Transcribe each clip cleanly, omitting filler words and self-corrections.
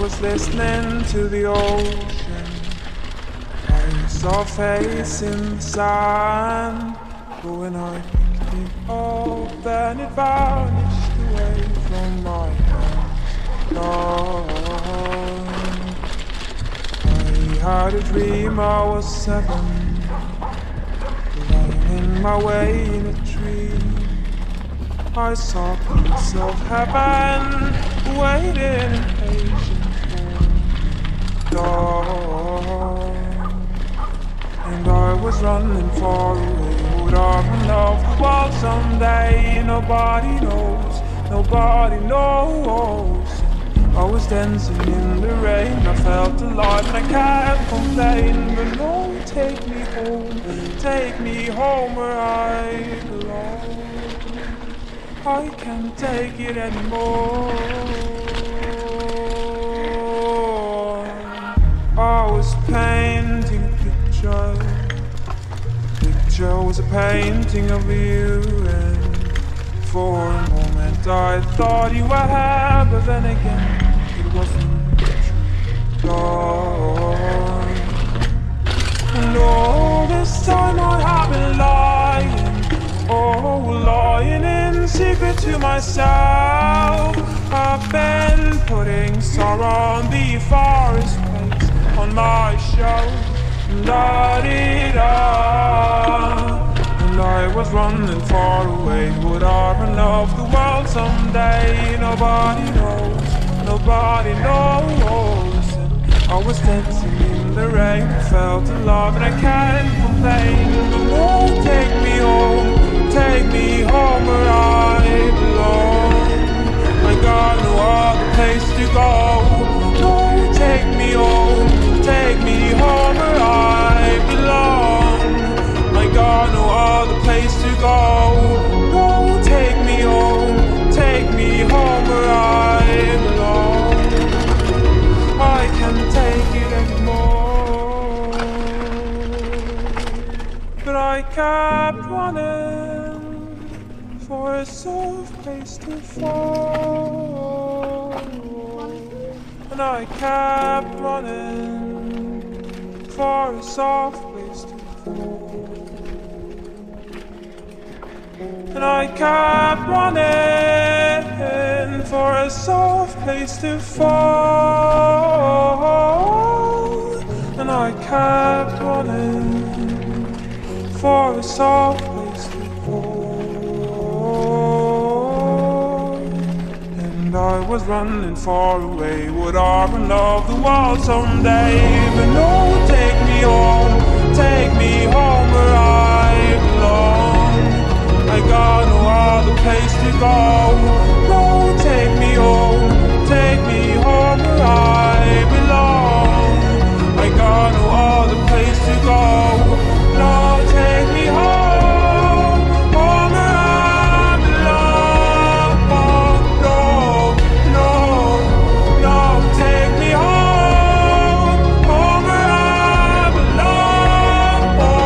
was listening to the ocean. I saw a face in the sand, but when I picked it up, then it vanished away from my hands. I had a dream I was 7, lying in my way in a tree. I saw a piece of heaven waiting in patience for dawn. And I was running far away. Would I run off the world someday? Nobody knows, nobody knows. I was dancing in the rain, I felt alive and I can't complain. But no, take me home where I belong. I can't take it anymore. I was painting a picture. Picture was a painting of you, and for a moment I thought you were here, but then again it wasn't true. And all this time I have been lying, lying in secret to myself. I've been putting sorrow on the forest place on my shelf. Da-dee-da. And I was running far away. Would I run off the world someday? Nobody knows, nobody knows. And I was dancing in the rain, I felt alive and I can't complain. But won't take me home. Take me home where I belong. I got no other place to go. No, take me home where I belong. I got no other place to go. No, take me home where I belong. I can't take it anymore. But I kept running for a soft place to fall. And I kept running for a soft place to fall. And I kept running for a soft place to fall. And I kept running for a soft place to fall. And I was running far away. Would I run off the world someday? But no, take me home where I belong. I got no other place to go. No, take me home where I belong. I got no other place to go. No, take me home where I belong. No, take me home where I belong.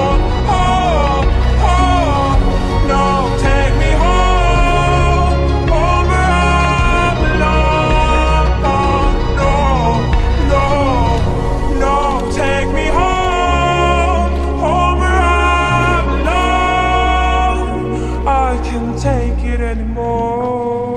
No, take me home where I belong. No, take me home where I belong. I can't take it anymore.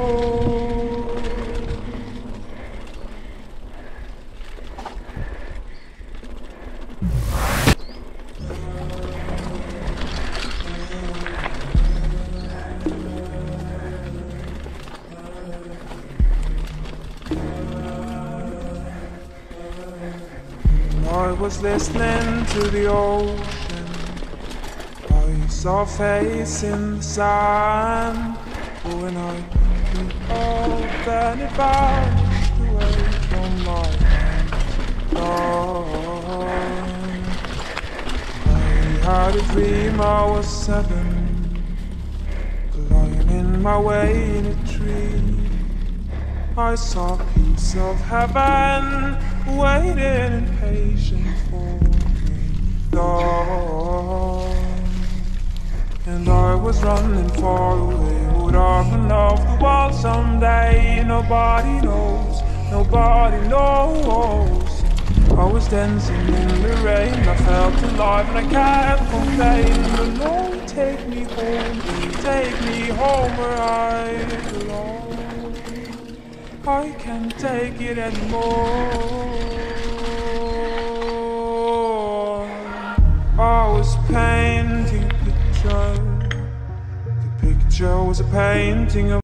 I was listening to the ocean. I saw a face in the sand, but when I picked it up, then it vanished away from my hands. I had a dream I was 7, lying in my way in a tree. I saw a piece of heaven waiting in patience for me. And I was running far away. Would I run off the world someday? Nobody knows, nobody knows. I was dancing in the rain, I felt alive and I can't complain. But Lord, take me home where I belong. I can't take it anymore. I was painting a picture. The picture was a painting of